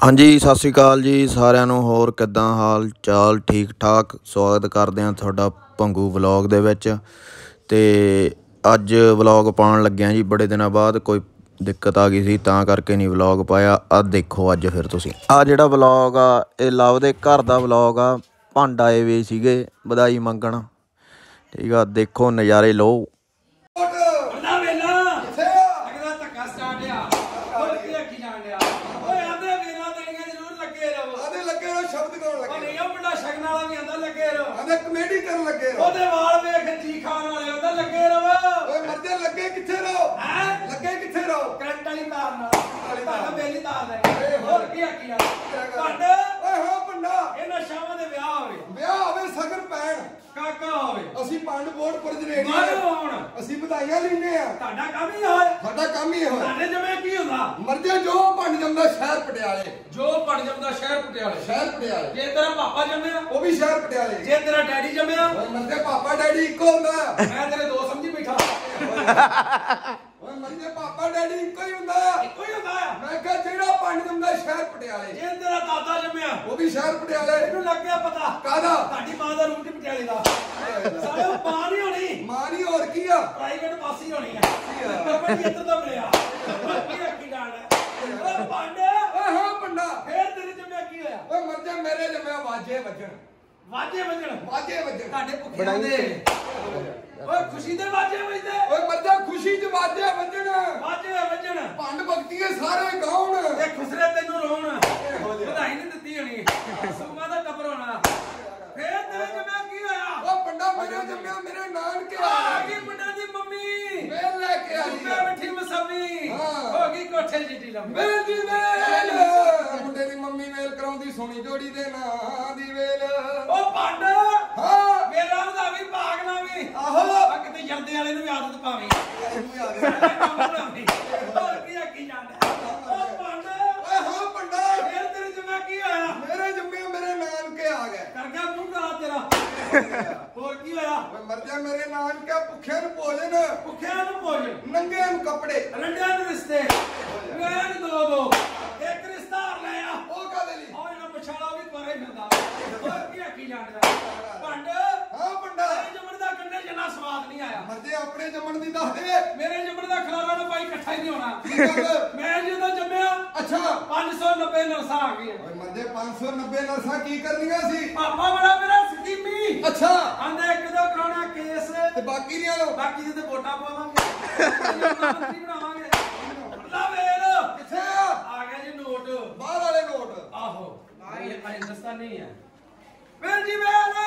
ਹਾਂਜੀ ਸਤਿ ਸ਼੍ਰੀ ਅਕਾਲ ਜੀ ਸਾਰਿਆਂ ਨੂੰ। ਹੋਰ ਕਿੱਦਾਂ ਹਾਲ ਚਾਲ? ਠੀਕ ਠਾਕ। ਸਵਾਗਤ ਕਰਦੇ ਹਾਂ ਤੁਹਾਡਾ ਭੰਗੂ ਵਲੋਗ ਦੇ ਵਿੱਚ। ਅਤੇ ਅੱਜ ਵਲੋਗ ਪਾਉਣ ਲੱਗਿਆ ਜੀ, ਬੜੇ ਦਿਨਾਂ ਬਾਅਦ ਕੋਈ ਦਿੱਕਤ ਆ ਗਈ ਸੀ ਤਾਂ ਕਰਕੇ ਨਹੀਂ ਵਲੋਗ ਪਾਇਆ। ਆਹ ਦੇਖੋ ਅੱਜ ਫਿਰ ਤੁਸੀਂ ਆਹ ਜਿਹੜਾ ਵਲੋਗ ਆ ਇਹ ਲਵ ਦੇ ਘਰ ਦਾ ਵਲੋਗ ਆ। ਭੰਡ ਆਏ ਵੇ ਸੀਗੇ ਵਧਾਈ ਮੰਗਣ, ਠੀਕ ਆ। ਦੇਖੋ ਨਜ਼ਾਰੇ ਲਓ। कमेटी करन लगे रहो ओदे वाल वेख जी खान वाले ओदे लगे रहो ओए मर्दे लगे किथे रहो हैं लगे किथे रहो करंट वाली तार नाल तार बेली तार दे और की आखी यार पंड ओए हो पंडा इना शामां दे ब्याह होवे सगन पैण काका होवे ਅਸੀਂ ਪੰਡ ਬੋਰਡ ਪ੍ਰੈਜ਼ੀਡੈਂਟ ਹਾਂ। ਅਸੀਂ ਵਧਾਈਆਂ ਲੈਨੇ ਆ। ਤੁਹਾਡਾ ਕੰਮ ਹੀ ਹੋਏ, ਸਾਡਾ ਕੰਮ ਹੀ ਹੋਏ। ਸਾਡੇ ਜਮੇ ਕੀ ਹੁੰਦਾ ਮਰਦੇ ਜੋ ਪੰਡ ਜੰਮਦਾ ਸ਼ਹਿਰ ਪਟਿਆਲੇ, ਜੋ ਪੰਡ ਜੰਮਦਾ ਸ਼ਹਿਰ ਪਟਿਆਲੇ, ਸ਼ਹਿਰ ਪਟਿਆਲੇ। ਜੇ ਤੇਰਾ ਪਾਪਾ ਜੰਮਿਆ ਉਹ ਵੀ ਸ਼ਹਿਰ ਪਟਿਆਲੇ। ਜੇ ਤੇਰਾ ਡੈਡੀ ਜੰਮਿਆ ਮਰਦੇ ਪਾਪਾ ਡੈਡੀ ਇੱਕੋ ਹੁੰਦਾ। ਮੈਂ ਤੇਰੇ ਦੋ ਸਮਝੀ ਬੈਠਾ ਓਏ ਮਰਦੇ ਪਾਪਾ ਡੈਡੀ ਇੱਕੋ ਹੀ ਹੁੰਦਾ, ਇੱਕੋ ਹੀ ਹੁੰਦਾ। ਮੈਂ ਕਿਹਾ ਜਿਹੜਾ ਪੰਡ ਜੰਮਦਾ ਸ਼ਹਿਰ ਪਟਿਆਲੇ। ਜੇ ਤੇਰਾ ਦਾਦਾ ਜੰਮਿਆ ਉਹ ਵੀ ਸ਼ਹਿਰ ਪਟਿਆਲੇ। ਇਹਨੂੰ ਲੱਗ ਗਿਆ ਪਤਾ ਕਾਹਦਾ? ਤੁਹਾਡੀ ਮਾਂ ਦਾ ਰੂਟ ਪਟਿਆਲੇ ਦਾ। ਸਾਰੇ ਮਾਂ ਨਹੀਂ ਹੋਣੀ, ਮਾਂ ਨਹੀਂ ਹੋਰ ਕੀ ਆ, ਪ੍ਰਾਈਵੇਟ ਪਾਸੀ ਹੋਣੀ ਆ। ਕੰਪਨੀ ਇੱਧਰ ਤੋਂ ਮਿਲਿਆ ਕੀ ਰੱਖੀ ਜਾਣ ਓਏ ਪਾਂਡੇ। ਓਏ ਹਾਂ ਪੰਡਾ ਫੇਰ ਤੇਰੇ ਜੰਮਿਆ ਕੀ ਹੋਇਆ? ਓਏ ਮਰ ਜਾ ਮੇਰੇ ਜੰਮਿਆ ਵਾਜੇ ਵੱਜਣ, ਵਾਜੇ ਵੱਜਣ, ਵਾਜੇ ਵੱਜਣ। ਤੁਹਾਡੇ ਭੁੱਖਿਆਂ ਦੇ ਓਏ ਖੁਸ਼ੀ ਦੇ ਵਾਜੇ ਵੱਜਦੇ। ਓਏ ਮਰ ਜਾ ਖੁਸ਼ੀ ਚ ਵਾਜੇ ਵੱਜਣ, ਵਾਜੇ ਵੱਜਣ। ਪੰਡ ਭਗਤੀਏ ਸਾਰੇ ਗਾਉਣ ਤੇ ਖੁਸਰੇ ਤੈਨੂੰ ਰੋਣ। ਵਧਾਈ ਨਹੀਂ ਦਿੱਤੀ ਹੋਣੀ, ਸੂਮਾ ਦਾ ਟੱਬਰ ਹੋਣਾ। ਫੇਰ ਤੇਰੇ ਜੰਮਿਆ ਕੀ ਹੋਇਆ? ਓ ਪੰਡਾ ਮੇਰੇ ਜੰਮਿਆ ਮੇਰੇ ਨਾਨਕੇ ਆ ਗਈ। ਮੁੰਡੇ ਦੀ ਮੰਮੀ ਵੇਲ ਲੈ ਕੇ ਆਈ, ਮੈਂ ਬੈਠੀ ਮਸਮੀ ਹੋ ਗਈ ਕੋਠੇ ਜਿੱਡੀ ਲੰਮੀ। ਵੇਲ ਦੀ ਵੇਲ ਮੁੰਡੇ ਦੀ ਮੰਮੀ ਵੇਲ ਕਰਾਉਂਦੀ ਸੋਹਣੀ ਜੋੜੀ ਦੇ ਨਾਂ ਦੀ ਵੇਲ। ਓ ਪੰਡ ਹਾਂ ਵੇਲਾ ਦਾ ਵੀ ਭਾਗ ਨਾ ਵੀ ਆਹੋ ਕਿਤੇ ਜਰਦੇ ਵਾਲੇ ਨੂੰ ਵੀ ਆਦਤ ਪਾਵੀਂ, ਇਹਨੂੰ ਵੀ ਆਦਤ ਹੋਰ ਕੀ ਆਖੀ ਜਾਂਦਾ। ਓ ਪੰਡ ਓਏ ਹਾਂ ਪੰਡਾ ਫੇਰ ਤੇਰੇ ਜੰਮਿਆ ਕੀ ਹੋਇਆ? ਮੇਰੇ ਜੰਮਿਆ ਮੇਰੇ ਨਾਨਕੇ ਆ ਗਏ। ਕਰ ਗਿਆ ਮੂੰਹ ਕਰਾ ਤੇਰਾ। ਹੋਰ ਕੀ ਹੋਇਆ? ਓਏ ਮਰ ਜਾ ਮੇਰੇ ਨਾਨਕੇ ਭੁੱਖਿਆਂ ਨੂੰ ਭੋਜਨ, ਭੁੱਖਿਆਂ ਨੂੰ ਭੋਜਨ, ਨੰਗਿਆਂ ਨੂੰ ਕੱਪੜੇ, ਰੰਡਿਆਂ ਨੂੰ ਰਿਸ਼ਤੇ। ਮੈਂ ਦੋ ਦੋ ਇੱਕ ਰਿਸ਼ਤਾ ਲੈ ਆ। ਉਹ ਕਾਹਦੇ ਲਈ? ਉਹ ਜਿਹੜਾ ਮਛਾਲਾ ਵੀ ਪਾਰੇ ਫਿਰਦਾ। ਹੋਰ ਕੀ ਆਖੀ ਜਾਂਦਾ ਪੰਡ? ਹਾਂ ਪੰਡਾ ਮੇਰੇ ਜੰਮਣ ਦਾ ਕੰਡੇ ਜਿੰਨਾ ਸਵਾਦ ਨਹੀਂ ਆਇਆ। ਮਰਦੇ ਆਪਣੇ ਜੰਮਣ ਦੀ ਦੱਸ ਦੇ। ਮੇਰੇ ਜੰਮਣ ਦਾ ਖਲਾਰਾ ਨਾ ਪਾਈ ਇਕੱਠਾ ਹੀ ਨਹੀਂ ਹੋਣਾ। ਮੈਂ ਜਦੋਂ ਜੰਮਿਆ ਅੱਛਾ 590 ਨਰਸਾਂ ਆ ਗਈਆਂ। ਓਏ ਮਰਦੇ 590 ਨਰਸਾਂ ਕੀ ਕਰਨੀਆਂ ਸੀ? ਪਾਪਾ ਬੜਾ ਮੇਰਾ ਸਕੀਮੀ। ਅੱਛਾ ਆਂਦੇ ਇੱਕ ਦੋ ਕਰਾਉਣਾ ਕੇਸ ਤੇ ਬਾਕੀ ਦੀਆਂ ਲੋ ਬਾਕੀ ਦੇ ਵੋਟਾਂ ਪਾਵਾਂਗੇ, ਮੰਤਰੀ ਬਣਾਵਾਂਗੇ। ਲਾ ਵੇਲ ਕਿੱਥੇ ਆ ਗਿਆ ਜੀ ਨੋਟ, ਬਾਹਰ ਵਾਲੇ ਨੋਟ। ਆਹੋ ਇਹ ਹਿੰਦੁਸਤਾਨੀ ਹੈ। ਵੇਲ ਜੀ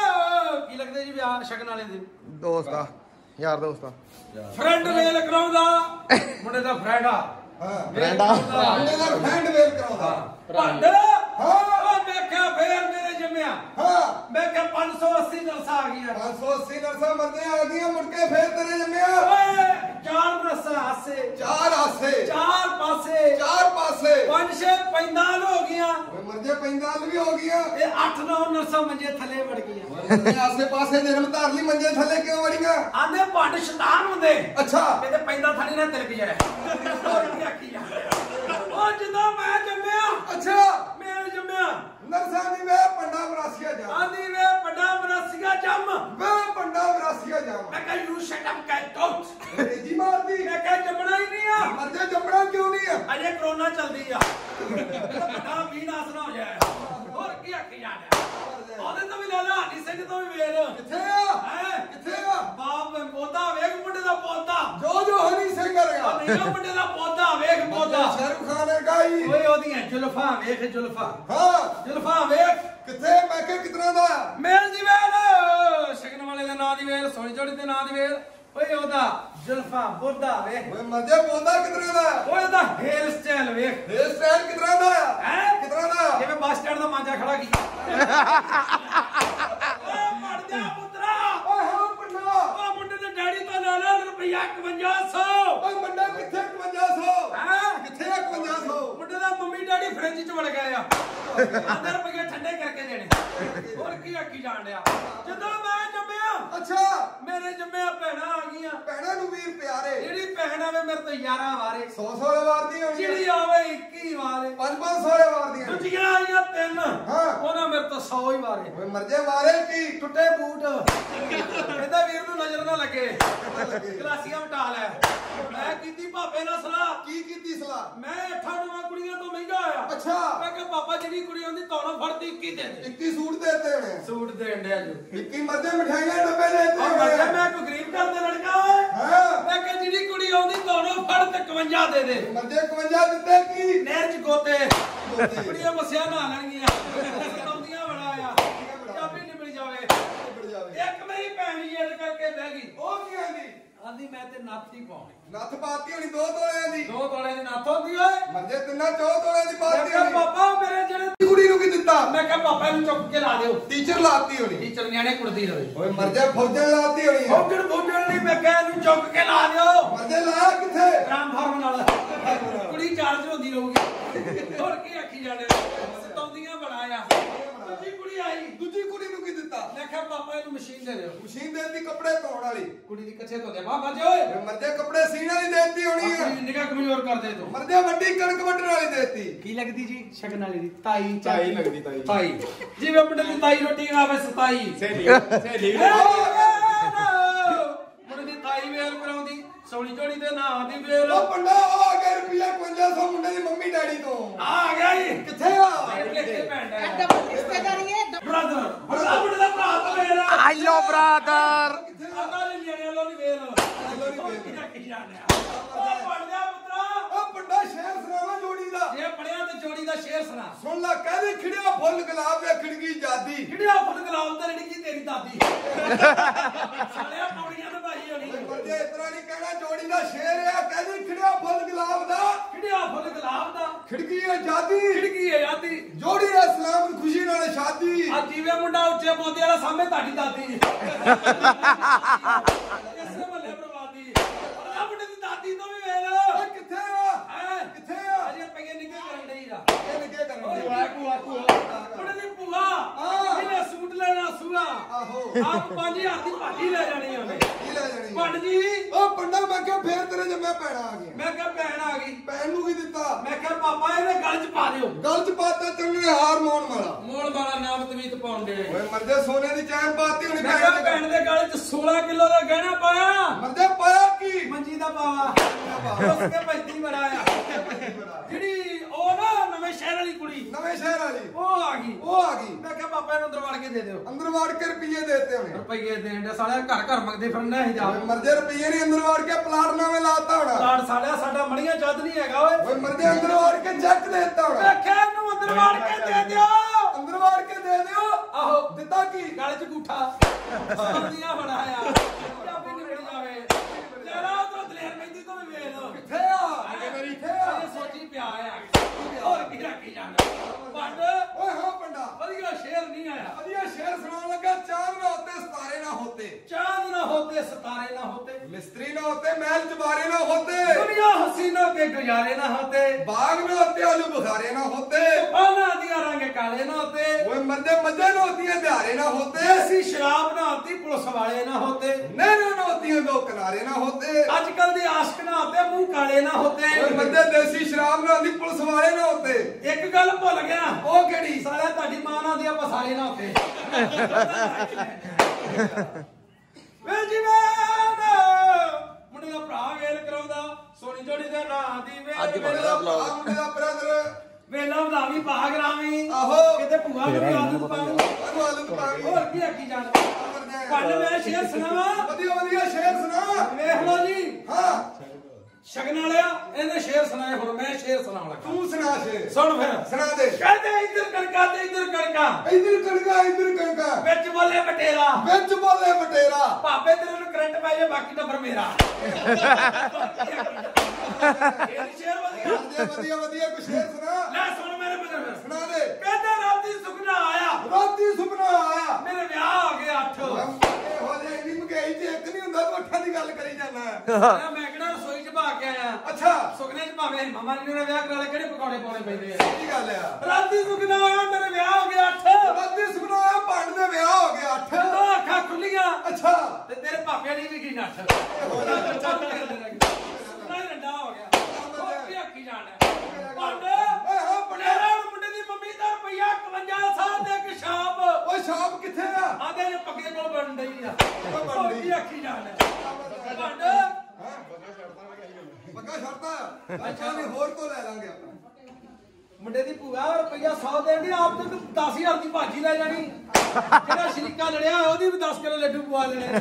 ਵੇਲ ਕੀ ਲੱਗਦਾ ਜੀ ਵਿਆਹ ਸ਼ਗਨ ਵਾਲੇ ਦੇ ਦੋਸਤ ਆ, ਯਾਰ ਦੋਸਤ ਆ, ਫਰੈਂਡ ਵੇਲ ਕਰਾਉਂਦਾ। ਮੁੰਡੇ ਦਾ ਫਰੈਂਡ ਆ। ਹਾਂ ਫਰੈਂਡ ਆ, ਮੁੰਡੇ ਦਾ ਫਰੈਂਡ ਵੇਲ ਕਰਾਉਂਦਾ। ਭੰਡ ਹਾਂ ਮੈਂ ਕਿਹਾ ਫੇਰ ਮੇਰੇ ਜੰਮਿਆ। ਹਾਂ ਮੈਂ ਕਿਹਾ 580 ਨਰਸਾਂ ਆ ਗਈਆਂ। 580 ਨਰਸਾਂ ਮਰਦੇ ਆ ਗਈਆਂ। ਮੁੜ ਕੇ ਫੇਰ ਤੇਰੇ ਜੰਮਿਆ ਓਏ 4 ਨਰਸਾਂ ਹਾਸੇ, 4 ਹਾਸੇ, 4 ਪਾਸੇ, 4 ਪਾਸੇ, 5-6 ਪੈਂਦਾਲ ਹੋ ਗਈਆਂ। ਓਏ ਮਰਦੇ ਪੈਂਦਾਲ ਵੀ ਹੋ ਗਈਆਂ। ਇਹ 8-9 ਨਰਸਾਂ ਮੰਜੇ ਥੱਲੇ ਵੜ ਗਈਆਂ। ਓਏ ਆਸੇ ਪਾਸੇ ਜਨਮ ਧਾਰ ਲਈ ਮੰਜੇ ਥੱਲੇ ਕਿਉਂ ਵੜੀਆਂ? ਆਂਦੇ ਭੰਡ ਸ਼ੈਤਾਨ ਹੁੰਦੇ। ਅੱਛਾ ਇਹਦੇ ਪੈਂਦਾ ਥਾਲੀ ਨਾ ਤਿਲਕ ਜਾਏ। ਹੋਰ ਕੀ ਆਖੀ ਜਾਂਦਾ ਉਹ ਜਦੋਂ ਮੈਂ ਜੰਮਿਆ। ਅੱਛਾ ਮੈਂ ਜੰਮਿਆ ਨਰਸਾਂ ਦੀ ਵੇ ਪੰਡਾ ਮਰਾਸੀਆ ਜੰਮ। ਆਂਦੀ ਵੇ ਪੰਡਾ ਮਰਾਸੀਆ ਜੰਮ, ਵੇ ਪੰਡਾ ਮਰਾਸੀਆ ਜੰਮ। ਮੈਂ ਕਿਹਾ you shut up get out. ਰੇਜੀ ਮਾਰਦੀ। ਮੈਂ ਕਿਹਾ ਜੰਮਣਾ ਹੀ ਨਹੀਂ ਆ। ਮਰਦੇ ਜੰਮਣਾ ਕਿਉਂ ਨਹੀਂ ਆ? ਅਜੇ ਕਰੋਨਾ ਚੱਲਦੀ ਆ। ਪੰਡਾ ਵੀ ਨਾਸ ਨਾ ਹੋ ਜਾਏ। ਹੋਰ ਕੀ ਆਖੀ ਜਾਂਦਾ ਉਹਦੇ ਤੋਂ ਵੀ ਲੈ ਲਾ ਹਨੀ ਸਿੰਘ ਤੋਂ ਵੀ ਵੇਲ। ਕਿੱਥੇ ਆ ਹੈ ਕਿੱਥੇ ਆ? ਬਾਪ ਪੌਦਾ ਵੇਖ ਮੁੰਡੇ ਦਾ ਪੌਦਾ ਜੋ ਹਨੀ ਸਿੰਘ ਵਰਗਾ ਨਹੀਂ ਉਹ ਮੁੰਡੇ ਦਾ ਪੌਦਾ ਵੇਖ ਪੌਦਾ। ਸ਼ਾਹਰੁਖ ਖਾਨ ਨੇ ਗਾਈ ਓਏ ਉਹਦੀਆਂ ਜ਼ੁਲਫਾਂ ਵੇਖ ਜ਼ੁਲਫਾਂ। ਹਾਂ ਜ਼ੁਲਫਾਂ ਵੇਖ ਕਿੱਥੇ? ਮੈਂ ਕਿਹਾ ਕਿਤਨਾ ਦਾ ਮੇਲ ਦੀ ਵੇਲ, ਸ਼ਗਨ ਵਾਲੇ ਦੇ ਨਾਂ ਦੀ ਵੇਲ, ਸੋਹਣੀ ਜੋੜੀ ਦੇ ਨਾਂ ਦੀ ਵੇਲ। ਓਏ ਉਹਦਾ ਜ਼ੁਲਫਾਂ ਬੋਦਾ ਵੇਖ। ਓਏ ਮਰਦੇ ਬੋਦਾ ਕਿਤਨਾ ਦਾ? ਓਏ ਉਹਦਾ ਹੇਅਰ ਸਟਾਈਲ ਵੇਖ। ਹੇਅਰ ਸਟਾਈਲ ਕਿਤਨਾ ਦਾ ਹੈ? ਕਿਤਨਾ ਦਾ? ਜਿਵੇਂ ਬੱਸ ਸਟੈਂਡ ਦਾ ਮਾਂਜਾ ਖੜਾ ਕੀਤਾ। ਓਏ ਮਰ ਜਾ ਪੁੱਤਰਾ। ਓਏ ਹਾਂ ਪੰਡਾ ਓ ਮੁੰਡੇ ਦੇ ਡੈਡੀ ਤੋਂ ਲੈ ਲੈ ਰੁਪਈਆ 5100। ਓਏ ਮੁੰਡਾ ਕਿੱਥੇ 5100 ਹੈ? ਕਿੱਥੇ 5100? ਮੁੰਡੇ ਦਾ ਮੰਮੀ ਡੈਡੀ ਫ੍ਰਿਜ ਚ ਵੜ ਗਏ ਆ। ਆਂਦੇ ਰੁਪਈਏ ਠੰਡੇ ਕਰਕੇ ਦੇਣੇ। ਹੋਰ ਕੀ ਆਖੀ ਜਾਣ ਡਿਆ? ਜਦੋਂ ਮੈਂ ਜੰਮਿਆ ਅੱਛਾ ਮੇਰੇ ਜੰਮਿਆ ਭੈਣਾਂ ਆ ਗਈਆਂ। ਭੈਣਾਂ ਨੂੰ ਵੀਰ ਪਿਆਰੇ ਜਿਹੜੀ ਭੈਣ ਆਵੇ ਮੇਰੇ ਤੋਂ 11 ਵਾਰੇ 100 ਵਾਰਦੀਆਂ ਹੋਣੀਆਂ ਜਿਹੜੀ ਆਵੇ 21 ਵਾਰੇ 500 ਵਾਰਦੀਆਂ ਦੂਜੀਆਂ ਆਈਆਂ 3 ਹਾਂ ਉਹਨਾਂ ਮੇਰੇ ਤੋਂ 100 ਹੀ ਵਾਰੇ ਓਏ ਮਰਜੇ ਵਾਰੇ ਕੀ ਟੁੱਟੇ ਬੂਟ ਕਹਿੰਦਾ ਵੀਰ ਨੂੰ ਨਜ਼ਰ ਨਾ ਲੱਗੇ ਗਲਾਸੀਆਂ ਵਟਾ ਲੈ ਮੈਂ ਕੀਤੀ ਭਾਪੇ ਨਾਲ ਸਲਾਹ ਕੀ ਕੀਤੀ ਸਲਾਹ ਮੈਂ 8 ਕੁੜੀਆਂ ਤੋਂ ਮਹਿੰਗਾ ਆਇਆ ਅੱਛਾ ਮੈਂ ਕਿਹਾ ਪਾਪਾ ਜਿਹੜੀ ਕੁੜੀ ਆਉਂਦੀ ਤੋੜਾ ਫੜਦੀ 21 ਦੇ ਦੇ 21 ਸੂਟ ਦੇਤੇ ਹੋਣੇ ਸੂਟ ਦੇਣ ਡਿਆ ਜੋ 21 ਮਰਜੇ ਮਠਾਈਆਂ ਡੱਬੇ ਦੇਤੇ ਮੈਂ ਕਿਹਾ ਮੈਂ ਕੋਈ ਗਰੀਬ ਘਰ ਦਾ ਲੜਕਾ ਓਏ ਹਾਂ ਮੈਂ ਕਿਹਾ ਜਿਹੜੀ ਕੁੜੀ ਆਉਂਦੀ ਤੋੜਾ ਫੜ ਤੇ 51 ਦੇ ਦੇ ਮਰਜੇ 51 ਦਿੱਤੇ ਕੀ ਨਹਿਰ ਚ ਗੋਤੇ ਕੁੜੀਆਂ ਮਸਿਆ ਨਾ ਲੈਣਗੀਆਂ ਆਉਂਦੀਆਂ ਬੜਾ ਆ ਚਾਬੀ ਨਿਬੜ ਜਾਵੇ ਇੱਕ ਮੇਰੀ ਭੈਣ ਜਿੱਦ ਕਰਕੇ ਬਹਿ ਗਈ ਉਹ ਕੀ ਆਂਦੀ ਆਂਦੀ ਮੈਂ ਤੇ ਨੱਥ ਹੀ ਪਾਉਣੀ ਨੱਥ ਪਾਤੀ ਹੋਣੀ 2 ਤੋਲਿਆਂ ਦੀ 2 ਤੋਲੇ ਦੀ ਨੱਥ ਹੁੰਦੀ ਓਏ ਮਰਜੇ ਤਿੰਨਾਂ 4 ਤੋਲਿਆਂ ਦੀ ਮੈਂ ਪਾਤੀ ਕਿਹਾ ਹੋਣੀ ਪਾਪਾ ਮੇਰੇ ਜਿਹੜੇ ਕੁੜੀ ਨੂੰ ਕੀ ਦਿੱਤਾ ਮੈਂ ਕਿਹਾ ਪਾਪਾ ਨੂੰ ਚੁੱਕ ਕੇ ਲਾ ਦਿਓ ਟੀਚਰ ਲਾਤੀ ਹੋਣੀ ਟੀਚਰ ਨਿਆਣੇ ਕੁੜਦੀ ਰਵੇ ਓਏ ਮਰਜੇ ਫੌਜਣ ਲਾਤੀ ਹੋਣੀ ਹੈ ਫੌਜਣ ਨਹੀਂ ਮੈਂ ਕਿਹਾ ਇਹਨੂੰ ਚੁੱਕ ਕੇ ਲਾ ਦਿਓ ਮਰਜੇ ਲਾਇਆ ਕਿੱਥੇ ਰਾਮ ਫਾਰਮ ਨਾਲ ਕੁੜੀ ਚਾਰਜ ਹੁੰਦੀ ਰਹੂਗੀ ਹੋਰ ਕੀ ਆਖੀ ਜਾਣੇ ਸਤਾਉਂਦੀਆਂ ਬੜਾ ਆ ਦੂਜੀ ਕੁੜੀ ਆਈ ਦੂਜੀ ਕੁੜੀ ਨੂੰ ਕੀ ਦਿੱਤਾ ਮੈਂ ਕਿਹਾ ਪਾਪਾ ਇਹਨੂੰ ਮਸ਼ੀਨ ਦੇ ਦਿਓ ਮਸ਼ੀਨ ਦੇਤੀ ਕੱਪੜੇ ਧੋਣ ਵਾਲੀ ਕੁੜੀ ਦੀ ਕੱਛੇ ਧੋਦੇ ਬਾਬਾ ਜੀ ਓਏ ਮਰਜੇ ਕੱਪੜੇ ਸੀਨ ਵਾਲੀ ਦੇਤੀ ਹੋਣੀ ਹੈ ਆਪਣੀ ਨਿਗਾਹ ਕਮਜ਼ੋਰ ਕਰ ਦੇ ਤੂੰ ਮਰਜੇ ਵੱਡੀ ਕਣਕ ਵੱਢਣ ਵਾਲੀ ਦੇਤੀ ਕੀ ਲੱਗਦੀ ਜੀ ਸ਼ਗਨ ਵਾਲੀ ਦੀ ਤਾਈ ਤਾਈ ਲੱਗਦੀ, ਤਾਈ। ਤਾਈ ਜਿਵੇਂ ਮੁੰਡੇ ਦੀ ਤਾਈ ਰੋਟੀ ਖਾਵੇ ਸਤਾਈ ਸਹੇਲੀ ਮੁੰਡੇ ਦੀ ਤਾਈ ਵੇਲ ਕਰਾਉਂਦੀ ਸੋਣੀ ਝੋੜੀ ਦੇ ਨਾਂ ਦੀ ਵੇਲ ਉਹ ਪੰਡਾ ਆ ਗਿਆ ਰੁਪਿਆ 5500 ਮੁੰਡੇ ਦੀ ਮੰਮੀ ਡੈਡੀ ਤੋਂ ਆ ਗਿਆ ਜੀ ਕਿੱਥੇ ਆ ਲਿਖੇ ਭੈਣ ਦਾ ਡਬਲ ਰਿਸ਼ਤੇਦਾਰੀ ਹੈ ਬ੍ਰਦਰ ਬੜਾ ਮੁੰਡੇ ਦਾ ਭਰਾ ਤਾਂ ਮੇਰਾ ਹੈਲੋ ਬ੍ਰਦਰ ਕਿੱਥੇ ਆਂਦਾ ਨੇ ਨਿਆਣਿਆਂ ਲੋ ਨਹੀਂ ਵੇਲ ਕੀ ਜਾਣਿਆ ਉਹ ਪੜ ਜਾ ਪੁੱਤਰਾ ਉਹ ਪੰਡਾ ਸ਼ੇਰ ਸੁਣਾਵਾ ਜੋੜੀ ਦਾ ਜੇ ਪੜਿਆ ਤੇ ਜੋੜੀ ਦਾ ਸ਼ੇਰ ਸੁਣਾ ਸੁਣ ਲੈ ਕਹਿੰਦੇ ਖਿੜਿਆ ਫੁੱਲ ਗੁਲਾਬ ਵੇਖਣ ਕੀ ਜਾਦੀ ਕਿਹੜਿਆ ਫੁੱਲ ਗੁਲਾਬ ਤੇ ਰੜੀ ਕੀ ਤੇਰੀ ਦਾਦੀ ਸਾਲਿਆ ਪੌੜੀਆਂ ਤੇ ਭਾਈ ਹੋਣੀ ਮਰਜੇ ਇਤਨਾ ਨਹੀਂ ਕਹਿਣਾ ਜੋੜੀ ਦਾ ਸ਼ੇਰ ਆ ਕਹਿੰਦੇ ਖਿੜਿਆ ਫੁੱਲ ਗੁਲਾਬ ਦਾ ਕਿਹੜਿਆ ਫੁੱਲ ਗੁਲਾਬ ਦਾ ਖਿੜਕੀ ਹੈ ਜਾਦੀ ਖਿੜਕੀ ਹੈ ਆਦੀ ਜੋੜੀ ਹੈ ਸਲਾਮ ਦੀ ਖੁਸ਼ੀ ਨਾਲ ਸ਼ਾਦੀ ਆ ਜੀਵੇ ਮੁੰਡਾ ਉੱਚੇ ਪੌਦੇ ਵਾਲਾ ਸਾਹਮਣੇ ਤੁਹਾਡੀ ਦਾਦੀ ਇਸੇ ਮੱਲੇ ਬਰਬਾਦੀ ਆ ਮੁੰਡੇ ਦੀ ਦਾਦੀ ਤੋਂ ਵੀ ਵੇਲ ਓਏ ਕਿੱਥੇ ਆ ਹੈ ਕਿੱਥੇ ਆ ਅਜੇ ਪਈਏ ਨਿੱਕੇ ਕਰਨ ਡਈ ਆ ਇਹ ਨਿੱਕੇ ਕਰਨ ਓਏ ਦੇ ਮੁੰਡੇ ਦੀ ਭੂਆ ਇਹਨੇ ਸੂਟ ਲੈਣਾ ਸੂਆ ਆਹੋ ਆਪ 5000 ਦੀ ਭਾਜੀ ਲੈ ਜਾਣੀ ਉਹਨੇ ਕੀ ਲੈ ਜਾਣੀ ਪੰਡ ਜੀ ਉਹ ਪੰਡਾ ਮੈਂ ਕਿਹਾ ਫੇਰ ਤੇਰੇ ਜੰਮਿਆ ਪੈਣਾ ਆ ਗਿਆ ਮੈਂ ਕਿਹਾ ਭੈਣ ਆ ਗਈ ਪੈਣ ਨੂੰ ਕੀ ਦਿੱਤਾ ਮੈਂ ਕਿਹਾ ਪਾਪਾ ਇਹਦੇ ਗਲ 'ਚ ਪਾ ਦਿਓ ਗਲ ਚ ਪਾਤਾ ਤੈਨੂੰ ਹਾਰ ਮੋਣ ਵਾਲਾ ਮੋੜ ਵਾਲਾ ਨਾਮ ਤਵੀਤ ਪਾਉਣ ਦੇ ਓਏ ਮਰਦੇ ਸੋਨੇ ਦੀ ਚੈਨ ਪਾਤੀ ਹੋਣੀ ਮੈਂ ਕਿਹਾ ਭੈਣ ਦੇ ਗਲ 'ਚ 16 ਕਿਲੋ ਦਾ ਗਹਿਣਾ ਪਾਇਆ ਮਰਦੇ ਪਾਇਆ ਕੀ ਮੰਜੀ ਦਾ ਪਾਵਾ ਉਸ ਕੇ ਭੱਜੀ ਮਰਾਇਆ ਜਿਹੜੀ ਉਹ ਨਾ ਨਵੇਂ ਸ਼ਹਿਰ ਵਾਲੀ ਕੁੜੀ ਨਵੇਂ ਸ਼ਹਿਰ ਵਾਲੀ ਉਹ ਆ ਗਈ ਉਹ ਆ ਗਈ ਮੈਂ ਕਿਹਾ ਪਾਪਾ ਇਹਨੂੰ ਅੰਦਰ ਵੜ ਕੇ ਦੇ ਦਿਓ ਅੰਦਰ ਵਾੜ ਕੇ ਰੁਪਈਏ ਦੇਤੇ ਹੋਣੇ ਰੁਪਈਏ ਦੇਣ ਦੇ ਸਾਲਿਆ ਘਰ ਘਰ ਮੰਗਦੇ ਫਿਰਨਾ ਇਹ ਜਾ ਓਏ ਮਰਦੇ ਰੁਪਈਏ ਨਹੀਂ ਅੰਦਰ ਵਾੜ ਕੇ ਪਲਾਟ ਨਾਵੇਂ ਲਾਤਾ ਹੋਣਾ ਲਾੜ ਸਾਲਿਆ ਸਾਡਾ ਮੜੀਆਂ ਚੱਦ ਨਹੀਂ ਹੈਗਾ ਓਏ ਓਏ ਮਰਦੇ ਅੰਦਰ ਵਾੜ ਕੇ ਚੈੱਕ ਦੇਤਾ ਹੋਣਾ ਮੈਂ ਕਿਹਾ ਇਹਨੂੰ ਅੰਦਰ ਵੜ ਕੇ ਦੇ ਦਿਓ ਅੰਦਰ ਵਾੜ ਕੇ ਦੇ ਦਿਓ ਆਹੋ ਦਿੱਤਾ ਕੀ ਗਲ 'ਚ ਗੂਠਾ ਸੌਂਦੀਆਂ ਬਣਾਇਆ ਚਾਬੀ ਨਿਕਲ ਜਾਵੇ ਲੈਣਾ ਉਧਰ ਦਲੇਰ ਮਹਿੰਦੀ ਤੋਂ ਵੀ ਵੇਖ ਲਓ ਕਿੱਥੇ ਆ ਮੇਰੀ ਇੱਥੇ ਆ ਇਹ ਸੋਚੀ ਪਿਆ ਆ ਹੋਰ ਕੀ ਰੱਖੀ ਜਾਣਾ ਪੰਡ ਓਏ ਹਾਂ ਪੰਡਾ ਵਧੀਆ ਸ਼ੇਰ ਨਹੀਂ ਆਇਆ ਵਧੀਆ ਸ਼ੇਰ ਸੁਣਾਉਣ ਲੱਗਾ ਚਾਂਦ ਨਾ ਹੋਤੇ ਸਤਾਰੇ ਨਾ ਹੋਤੇ ਚਾंद ना होते सितारे ना होते मिस्त्री ना होते महल चबारे ना होते दुनिया हसीनों के गुजारे ना होते बाग में होते आलू बुखारे ना होते पाना दिया रंग काले ना होते वो मद्दे मजे ना होती है दिहारे ना होते ऐसी शराब ना होती पुलिस वाले ना होते नहरें ना होती है दो किनारे ना होते आजकल दे आशिक ना होते मुंह काले ना होते वो मद्दे देसी शराब ना होती पुलिस वाले ना होते एक गल भुल गया ओ केड़ी साले ਤੁਹਾਡੀ ਮਾਂ ਨਾਲ ਦੀਆਂ ਪਸਾਰੇ ਨਾ ਹੋਤੇ ਵੇ ਜੀਵਨ ਮੁੰਡੇ ਦਾ ਭਰਾ ਵੇਲ ਕਰਾਉਂਦਾ ਸੋਨੀ ਜੋੜੀ ਦੇ ਨਾਂ ਦੀ ਵੇਲ ਅੱਜ ਮੁੰਡੇ ਦਾ vlog। मुंडे दा ब्रदर ਵੇਲਾ ਵਧਾਵੀ ਬਾਗ ਰਾਵੀ ਆਹੋ। ਕਿਤੇ ਭੂਆ ਨੂੰ ਆਦਤ ਪਾਉ अनु आलू पाग ਹੋਰ ਕੀ ਆਖੀ ਜਾਣ ਕੱਲ ਮੈਂ ਸ਼ੇਰ ਸੁਣਾਵਾ वधिया वधिया शेर सुना ਵੇਖ ਲੋ ਜੀ हां ਸ਼ਗਨ ਵਾਲਿਆ ਇਹਨੇ ਸ਼ੇਰ ਸੁਣਾਏ ਹੁਣ ਮੈਂ ਸ਼ੇਰ ਸੁਣਾਉਣ ਲੱਗਾ तू सुना शेर ਸੁਣ ਫਿਰ सुना दे ਕਹਿੰਦੇ ਇੱਧਰ ਕਣਕਾਂ ਤੇ ਇੱਧਰ ਕਣਕਾਂ इधर कणका ਵਿੱਚ ਬੋਲੇ ਬਟੇਰਾ ਵਿੱਚ ਬੋਲੇ ਬਟੇਰਾ ਭਾਪੇ ਤੇਰੇ ਨੂੰ ਕਰੰਟ ਪੈ ਜਾ ਬਾਕੀ ਟੱਬਰ ਮੇਰਾ ਇਹ ਸ਼ੇਰ ਵਧੀਆ ਵਧੀਆ ਵਧੀਆ ਕੋਈ ਸ਼ੇਰ ਸੁਣਾ ਲੈ ਸੁਣ ਮੇਰੇ ਬਜ਼ੁਰਗ ਸੁਣਾ ਦੇ ਕਹਿੰਦੇ ਰਾਤੀ ਸੁਪਨਾ ਆਇਆ ਰਾਤੀ ਸੁਪਨਾ ਆਇਆ ਮੇਰੇ ਵਿਆਹ ਹੋ ਗਏ 8 ਹੋ ਜੇ ਇੰਨੀ ਮਹਿੰਗਾਈ ਚ ਇੱਕ ਨਹੀਂ ਹੁੰਦਾ ਤੂੰ ਅੱਠਾਂ ਦੀ ਗੱਲ ਕਰੀ ਜਾਂਦਾ ਮੈਂ ਕਿਹੜਾ ਰਸੋਈ ਚ ਭਾ ਕੇ ਆਇਆ ਅੱਛਾ ਸੁਪਨੇ ਚ ਭਾਵੇਂ ਭਾਵੇਂ ਮਾਮਾ ਜੀ ਨੇ ਵਿਆਹ ਕਰਾ ਲਿਆ ਕਿਹੜੇ ਪਕੌੜੇ ਪਾਉਣੇ ਪੈਂਦੇ ਆ ਕੀ ਗੱਲ ਆ ਰਾਤੀ ਸੁਖਨਾ ਹੋਇਆ ਮੇਰੇ ਵਿਆਹ ਹੋ ਗਿਆ 8 ਰਾਤੀ ਸੁਣਾ ਆ ਪੰਡ ਦੇ ਵਿਆਹ ਹੋ ਗਿਆ 8 ਜਦੋਂ ਅੱਖਾਂ ਖੁੱਲੀਆਂ ਅੱਛਾ ਤੇ ਤੇਰੇ ਪਾਪੇ ਦੀ ਵੀ ਕੀ ਨੱਠ ਨਹੀਂ ਰੰਡਾ ਹੋ ਗਿਆ ਉਹ ਕੀ ਆਖੀ ਜਾਣਾ ਪੰਡ ਹਾਂ ਬਨੇਰਾ ਮੁੰਡੇ ਦੀ ਮੰਮੀ ਦਾ ਰੁਪਈਆ 51 ਦੇ ਇੱਕ ਛਾਪ ਓਏ ਸ਼ਾਪ ਕਿੱਥੇ ਆ ਆਦੇ ਨੇ ਪੱਕੇ ਕੋਲ ਬਣ ਡਈ ਆ ਉਹ ਕੀ ਆਖੀ ਜਾਣਾ ਪੰਡ ਪੱਕਾ ਛੱਡਦਾ ਅੱਛਾ ਨਹੀਂ ਹੋਰ ਤੋਂ ਲੈ ਲਾਂਗੇ ਆਪਾਂ ਮੁੰਡੇ ਦੀ ਭੂਆ ਰੁਪਈਆ 100 ਦੇਣੀ ਆਪ ਤੇ 10000 ਦੀ ਭਾਜੀ ਲੈ ਜਾਣੀ ਜਿਹੜਾ ਸ਼ਰੀਕਾ ਲੜਿਆ ਉਹਦੀ ਵੀ 10 ਕਿਲੋ ਲੱਡੂ ਪਵਾ ਲੈਣੇ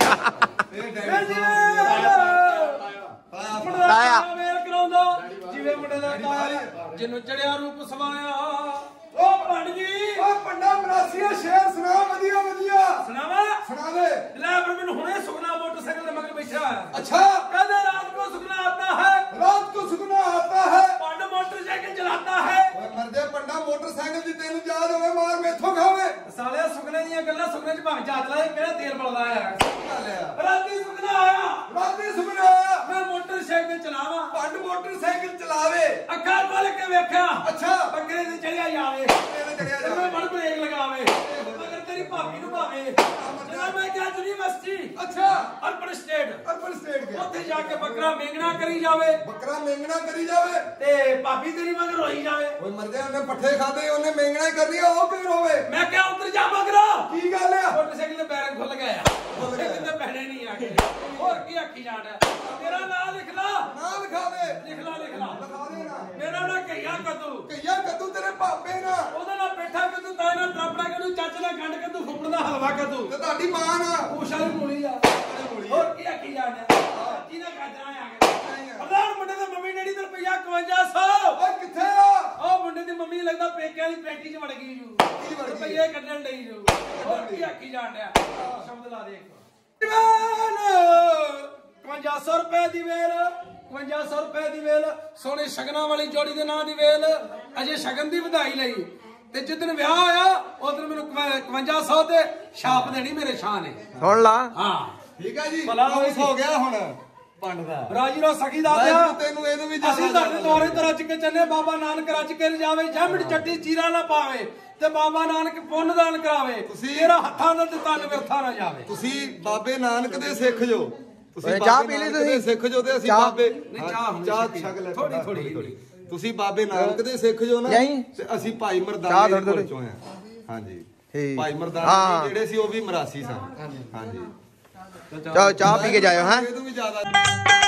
ਤਾਇਆ ਮੇਲ ਕਰਾਉਂਦਾ ਜਿਵੇਂ ਮੁੰਡੇ ਦਾ ਤਾਇਆ ਜਿਹਨੂੰ ਚੜਿਆ ਰੂਪ ਸਵਾਇਆ ਉਹ ਪੰਡ ਜੀ ਓ ਪੰਡਾ ਮਰਾਸੀਆ ਸ਼ੇਰ ਸੁਣਾ ਵਧੀਆ ਵਧੀਆ ਸੁਣਾਵਾ ਸੁਣਾ ਦੇ ਲੈ ਪਰ ਮੈਨੂੰ ਹੁਣੇ ਸੁਖਨਾ ਮੋਟਰਸਾਈਕਲ ਦੇ ਮਗਰ ਬੈਠਾ ਹੋਇਆ अच्छा कहते रात को सुखना आता है रात को सुखना आता है पंड मोटरसाइकिल चलाता है ਓਏ ਮਰਦੇ ਪੰਡਾ ਮੋਟਰਸਾਈਕਲ ਦੀ ਤੈਨੂੰ ਯਾਦ ਹੋਵੇ ਮਾਰ ਮੇਥੋਂ ਖਾਵੇ साले सुखने ਦੀਆਂ ਗੱਲਾਂ ਸੁਖਨੇ ਚ ਭਾਵੇਂ ਚਾਤ ਲਾ ਕਿਹੜਾ ਤੇਲ ਬਲਦਾ ਆ ਲਿਆ ਰਾਤੀ ਸੁਖਨਾ ਆਇਆ ਰਾਤੀ ਸੁਪਨਾ ਆਇਆ ਮੈਂ ਮੋਟਰਸਾਈਕਲ ਚਲਾਵਾਂ ਪੰਡ ਮੋਟਰਸਾਈਕਲ ਚਲਾਵੇ ਅੱਖਾਂ ਖੋਲ ਕੇ ਵੇਖਿਆ ਅੱਛਾ ਬੱਕਰੇ ਤੇ ਚੜਿਆ ਜਾਵੇ ਇਹਨੇ ਚੜਿਆ ਤੇ ਮੈਂ ਬੜ ਬ੍ਰੇਕ ਲਗਾਵੇ ਮਗਰ ਤੇਰੀ ਭਾਬੀ ਨੂੰ ਭਾਵੇ ਜਨਾਬ ਮੈਂ ਗਿਆ ਯੂਨੀਵਰਸਿਟੀ ਅੱਛਾ ਅਰਬਨ ਸਟੇਟ ਅਰਬਨ ਸਟੇਟ ਗਿਆ ਉੱਥੇ ਜਾ ਕੇ ਬੱਕਰਾ ਮੇਂਗਣਾ ਕਰੀ ਜਾਵੇ ਬੱਕਰਾ ਮੇਂਗਣਾ ਕਰੀ ਜਾਵੇ ਤੇ ਭਾਬੀ ਤੇਰੀ ਮਗਰ ਰੋਈ ਜਾਵੇ ਓਏ ਮਰਦੇ ਉਹਨੇ ਪੱਠੇ ਖਾਦੇ ਉਹਨੇ ਮੇਂਗਣਾ ਹੀ ਕਰਨੀ ਆ ਉਹ ਕਿਉਂ ਰੋਵੇ ਮੈਂ ਕਿਹਾ ਉਧਰ ਜਾ ਮਗਰਾ ਕੀ ਗੱਲ ਆ ਮੋਟਰਸਾਈਕਲ ਦੇ ਬੈਰੰਗ ਖੁੱਲ ਗਏ ਆ ਉੱਥੇ ਕਿਤੇ ਪੈਣੇ ਨਹੀਂ ਆ ਗਏ ਹੋਰ ਕੀ ਆਖੀ ਜਾਣਾ ਤੇਰਾ ਨਾਮ ਲਿਖ ਲਾ ਨਾ ਲਿਖਾ ਦੇ ਲਿਖ ਲਾ ਲਿਖਾ ਦੇ ਨਾ ਮੇਰਾ ਨਾਂ ਕਈਆ ਕੱਦੂ ਕਈਆ ਕੱਦੂ ਤੇਰੇ ਪਾਪੇ ਨਾ ਉਹਦਾ ਨਾਲ ਬੈਠਾ ਕੱਦੂ ਤਾਂ ਨਾਲ ਟਰਾਪੜਾ ਕੱਦੂ ਚਾਚੇ ਦਾ ਗੰਡ ਕੱਦੂ ਫੁੱਫੜ ਦਾ ਹਲਵਾ ਕੱਦੂ ਤੇ ਤੁਹਾਡੀ ਮਾਂ ਨਾ ਪੂਛਾਂ ਦੀ ਮੂਲੀ ਆ ਹੋਰ ਕੀ ਆਖੀ ਜਾਣਾ ਚਾਚੀ ਦਾ ਗਾਜਰਾਂ ਆ ਗਿਆ ਪ੍ਰਧਾਨ ਮੁੰਡੇ ਦੇ ਮੰਮੀ ਡੈਡੀ ਦਾ ਰੁਪਈਆ 5100 ਓਏ ਕਿੱਥੇ ਆ ਉਹ ਮੁੰਡੇ ਦੀ ਮੰਮੀ ਲੱਗਦਾ ਪੇਕਿਆਂ ਦੀ ਪੈਂਟੀ 'ਚ ਵੜ ਗਈ ਜੂ ਕੀ ਵੜ ਗਈ? ਰੁਪਈਏ ਕੱਢਣ ਡਈ ਜੂ ਹੋਰ ਕੀ ਆਖੀ ਜਾਣਿਆ ਸ਼ਬਦ ਲਾ ਦੇ 5100 ਰੁਪਏ ਦੀ ਵੇਲ 5100 ਰੁਪਏ ਦੀ ਵੇਲ ਸੋਹਣੇ ਸ਼ਗਨਾਂ ਵਾਲੀ ਜੋੜੀ ਦੇ ਨਾਂ ਦੀ ਵੇਲ ਅਜੇ ਸ਼ਗਨ ਦੀ ਵਧਾਈ ਲਈ ਤੇ ਜਿੱਦਣ ਵਿਆਹ ਹੋਇਆ ਉਦੋਂ ਮੈਨੂੰ 5100 ਤੇ ਛਾਪ ਦੇਣੀ ਮੇਰੇ ਸ਼ਾਹ ਨੇ ਸੁਣ ਲਾ ਹਾਂ ਠੀਕ ਆ ਜੀ ਭਲਾ ਕਲੋਸ ਹੋ ਗਿਆ ਹੁਣ ਪੰਡ ਦਾ ਰਾਜੀ ਰੋ ਸਖੀ ਦਾ ਦਿਆ ਤੈਨੂੰ ਇਹਨੂੰ ਵੀ ਅਸੀਂ ਤੁਹਾਡੇ ਦੁਆਰੇ ਤੇ ਰੱਜ ਕੇ ਚੱਲੇ ਬਾਬਾ ਨਾਨਕ ਰੱਜ ਕੇ ਜਾਵੇ ਜੰਮੜ ਚੱਟੀ ਚੀਰਾ ਨਾ ਪਾਵੇ ਤੇ ਬਾਬਾ ਨਾਨਕ ਪੁੰਨ ਦਾਨ ਕਰਾਵੇ ਤੇਰਾ ਹੱਥਾਂ ਦਾ ਤੇ ਤਨ ਵਿਰਥਾ ਨਾ ਜਾਵੇ ਤੁਸੀਂ ਬਾਬੇ ਨਾਨਕ ਦੇ ਸਿੱਖ ਜੋ ਤੁਸੀਂ ਚਾਹ ਪੀ ਲਈ ਤੁਸੀਂ? ਸਿੱਖ ਜੋ ਤੇ ਅਸੀਂ ਚਾਹ? ਬਾਬੇ ਨਹੀਂ ਚਾਹ ਹੁਣ ਚਾਹ ਛਕ ਲੈ ਥੋੜੀ ਤੁਸੀਂ ਬਾਬੇ ਨਾਨਕ ਦੇ ਸਿੱਖ ਜੋ ਨਾ ਨਹੀਂ। ਤੇ ਅਸੀਂ ਭਾਈ ਚਾਹ ਮਰਦਾਨੇ ਥੋੜ੍ਹੀ ਦੇ ਕੋਲ ਚੋਂ ਆ ਹਾਂਜੀ ਠੀਕ। ਭਾਈ ਹਾਂ। ਮਰਦਾਨੇ ਜਿਹੜੇ ਸੀ ਉਹ ਵੀ ਮਰਾਸੀ ਸਨ ਹਾਂਜੀ ਚਾਹ ਪੀ ਕੇ ਜਾਇਓ ਹੈਂ ਇਹ ਤੋਂ ਵੀ ਜ਼ਿਆਦਾ